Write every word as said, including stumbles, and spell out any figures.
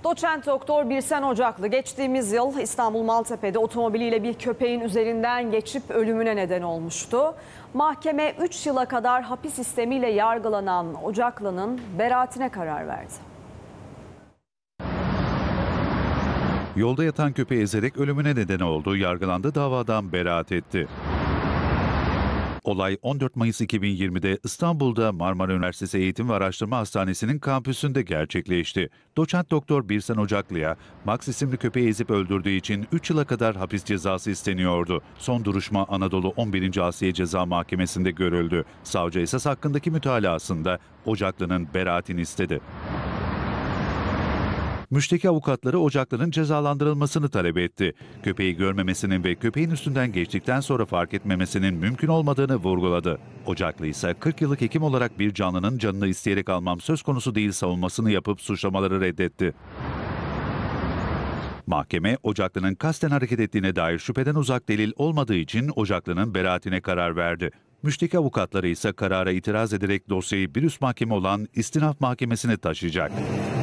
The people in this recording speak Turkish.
Doçent Doktor Birsen Ocaklı geçtiğimiz yıl İstanbul Maltepe'de otomobiliyle bir köpeğin üzerinden geçip ölümüne neden olmuştu. Mahkeme üç yıla kadar hapis sistemiyle yargılanan Ocaklı'nın beraatine karar verdi. Yolda yatan köpeği ezerek ölümüne neden oldu, yargılandı, davadan beraat etti. Olay on dört Mayıs iki bin yirmide İstanbul'da Marmara Üniversitesi Eğitim ve Araştırma Hastanesi'nin kampüsünde gerçekleşti. Doçent Doktor Birsen Ocaklı'ya Max isimli köpeği ezip öldürdüğü için üç yıla kadar hapis cezası isteniyordu. Son duruşma Anadolu on birinci Asliye Ceza Mahkemesi'nde görüldü. Savcı esas hakkındaki mütalasında Ocaklı'nın beraatini istedi. Müşteki avukatları Ocaklı'nın cezalandırılmasını talep etti. Köpeği görmemesinin ve köpeğin üstünden geçtikten sonra fark etmemesinin mümkün olmadığını vurguladı. Ocaklı ise kırk yıllık hekim olarak bir canlının canını isteyerek almam söz konusu değil savunmasını yapıp suçlamaları reddetti. Mahkeme, Ocaklı'nın kasten hareket ettiğine dair şüpheden uzak delil olmadığı için Ocaklı'nın beraatine karar verdi. Müşteki avukatları ise karara itiraz ederek dosyayı bir üst mahkeme olan İstinaf Mahkemesi'ne taşıyacak.